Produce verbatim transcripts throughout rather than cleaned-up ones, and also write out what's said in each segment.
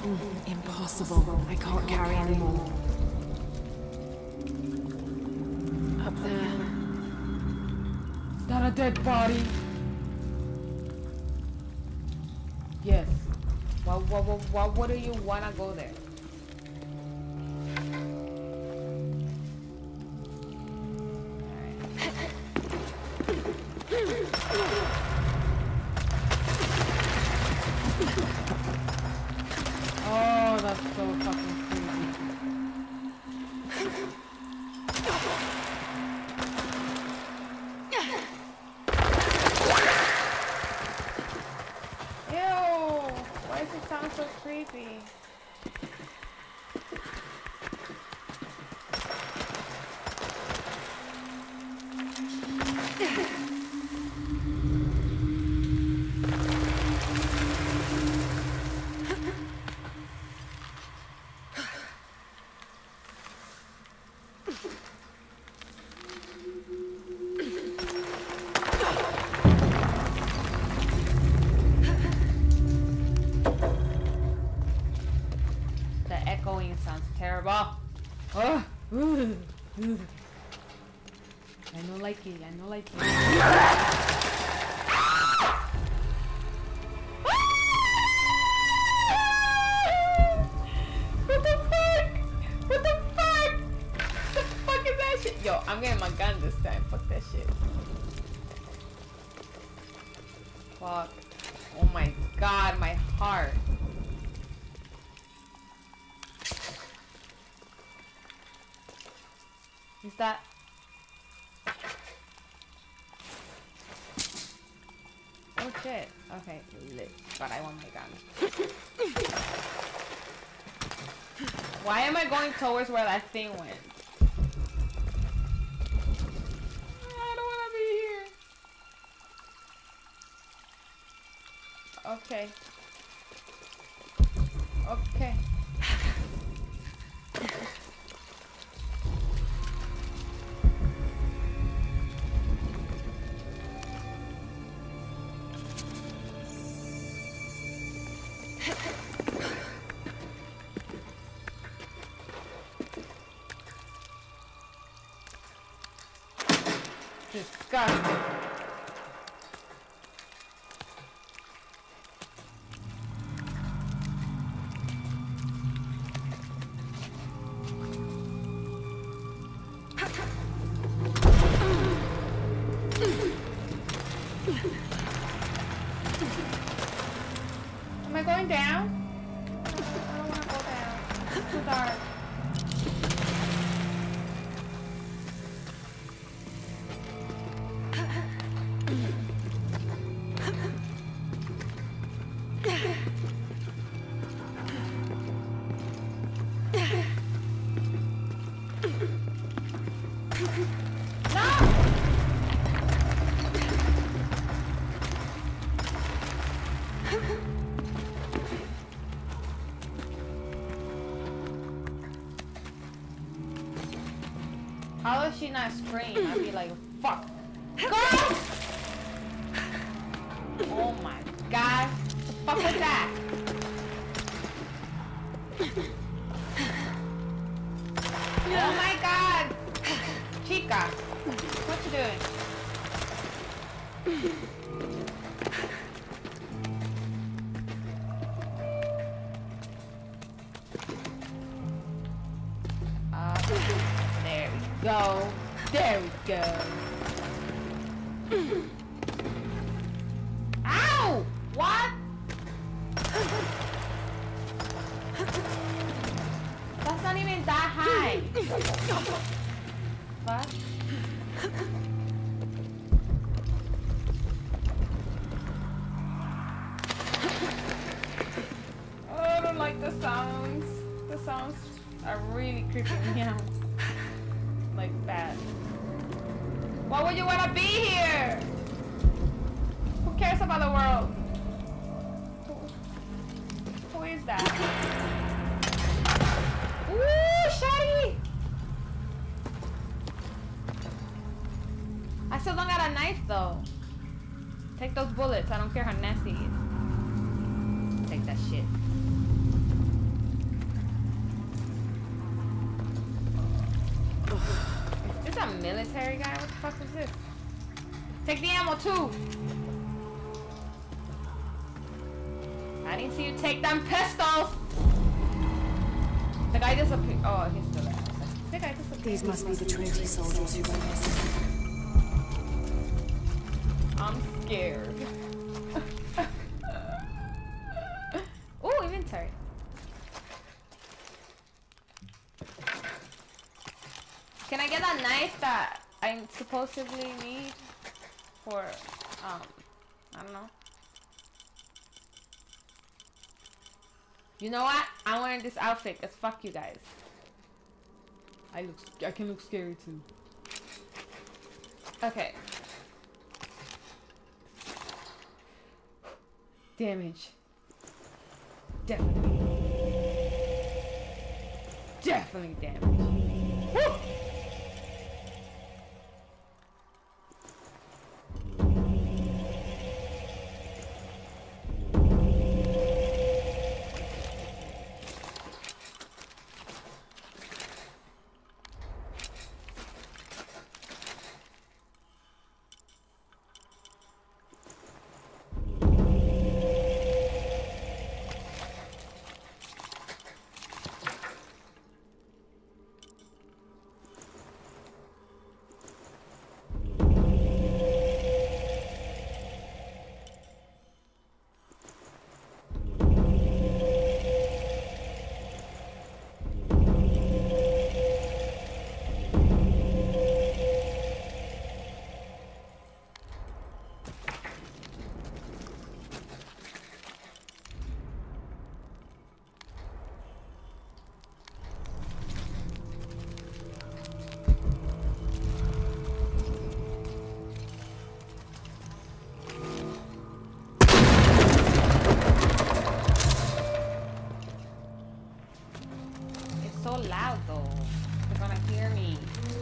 Mm, impossible. I can't carry anymore. Up there. Is that a dead body? Yes. Why, why, why, why would you wanna go there? Oh, that's so fucking creepy. Ew! Why does it sound so creepy? Sounds terrible. Oh, ooh, ooh. I don't like it. I don't like it. What the fuck? What the fuck? What the fuck is that shit? Yo, I'm getting my gun this time. Fuck that shit. Fuck. Oh my god, my heart. Is that? Oh shit. Okay, lit. But I want my gun. Why am I going towards where that thing went? I don't want to be here. Okay. Okay. Disgusting. Am I going down? I don't want to go down. It's too dark. How does she not scream? I'd be like, fuck. Go! Oh my god. What the fuck was that? Oh my god. Chica. What you doing? Uh, there we go. There we go. Ow! What? That's not even that high. What? Oh, I don't like the sounds. The sounds are really creeping me out. Like bad. Why would you want to be here? Who cares about the world? Who, who is that? Ooh, shotty! I still don't got a knife though. Take those bullets. I don't care how nasty it is. Take that shit. military guy? What the fuck is this? Take the ammo too! I didn't see you take them pistols! The guy disappeared. Oh, he's still there. The guy disappeared. These must be the Trinity soldiers who went missing. I'm scared. Oh, inventory. Can I get that knife that I supposedly need for, um, I don't know. You know what? I'm wearing this outfit because fuck you guys. I look, I can look scary too. Okay. Damage. Definitely. Definitely damage. Woo! So loud though, they're gonna hear me.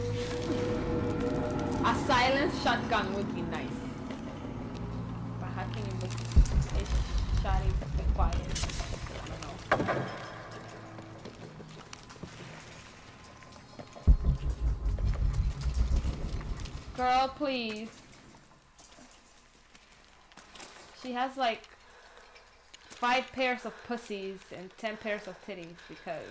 A silent shotgun would be nice, but how can you make a shotty be quiet? I don't know. Girl, please. She has like five pairs of pussies and ten pairs of titties because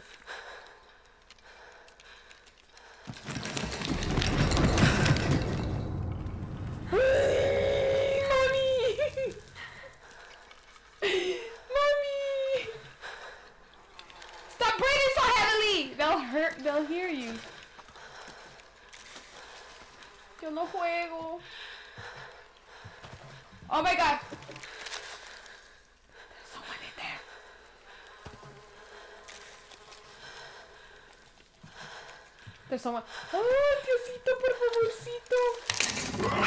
they'll hear you. Yo no juego. Oh my god. There's someone in there. There's someone. Oh, Diosito, por favorcito.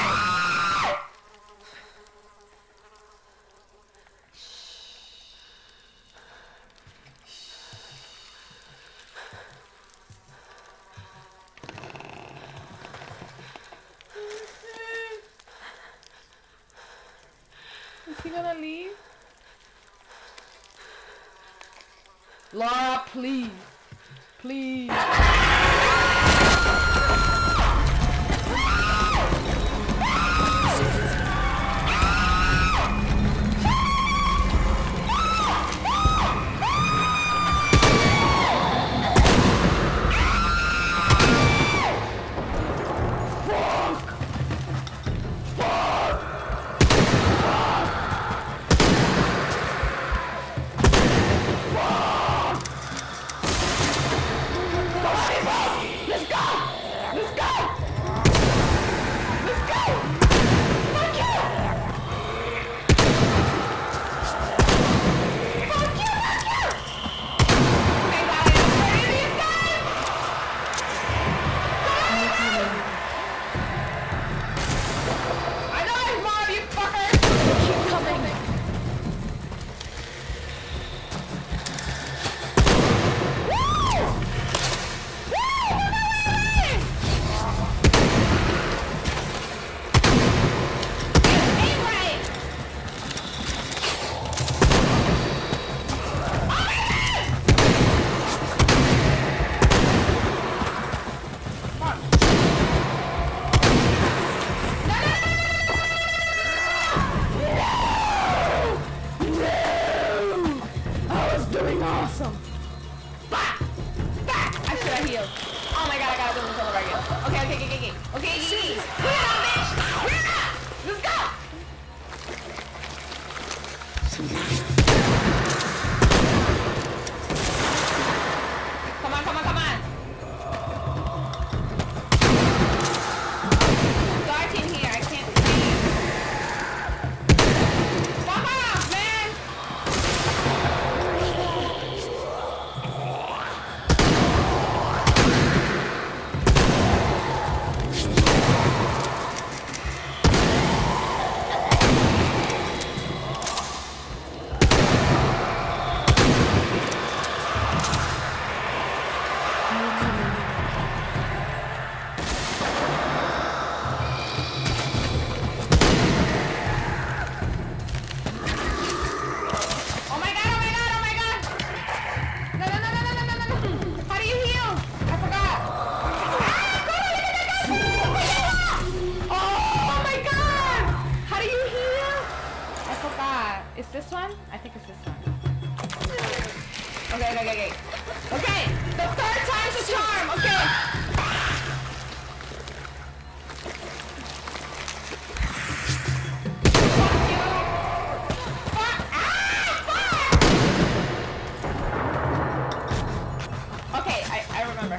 Is he gonna leave? Laura, please. Please. Somebody Come on, come on, come on! It's dark in here, I can't see. Fuck off, man! Oh my god, oh my god, oh my god! No, no, no, no, no, no, no, no, no! How do you heal? I forgot! Ah, go, look at that guy! Oh my god! How do you heal? I forgot. Is this one? I think it's this one. Okay, okay, okay, okay. Okay, the third time's a charm, okay! Fuck you! Fuck! Ah! Fuck! Okay, I, I remember.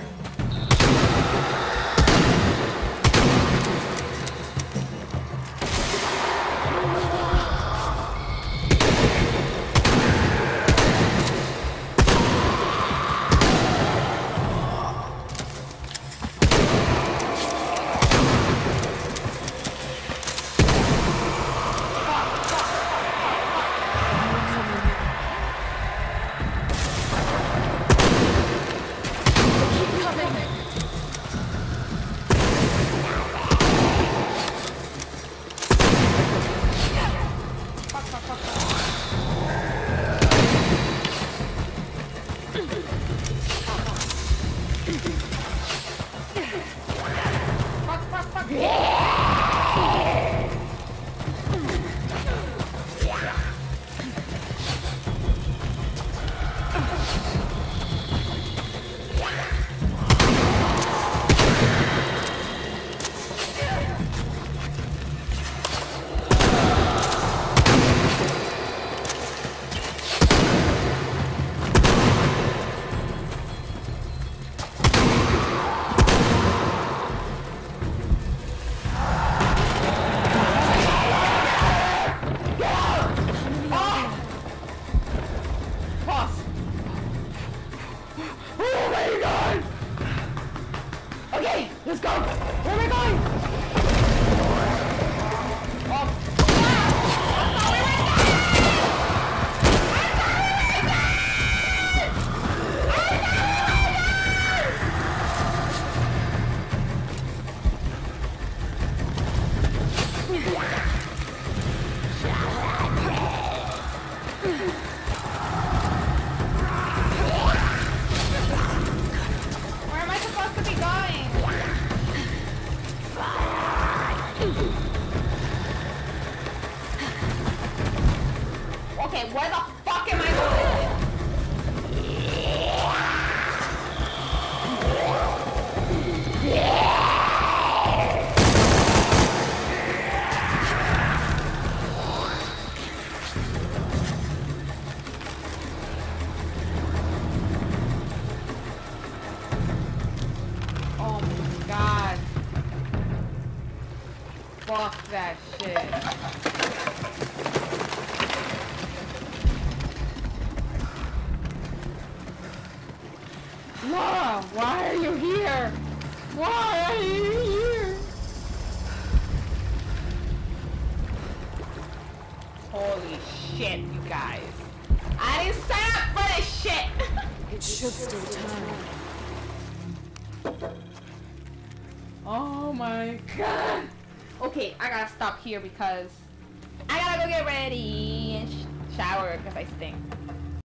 Let's go! Where am I going? Oh. Where am I supposed to be going? Okay, where the fuck am I going? Oh my god. Fuck that shit. Laura, why are you here? Why are you here? Holy shit, you guys. I didn't sign up for this shit! It should still turn. Oh my god. Okay, I gotta stop here because I gotta go get ready and sh shower because I stink.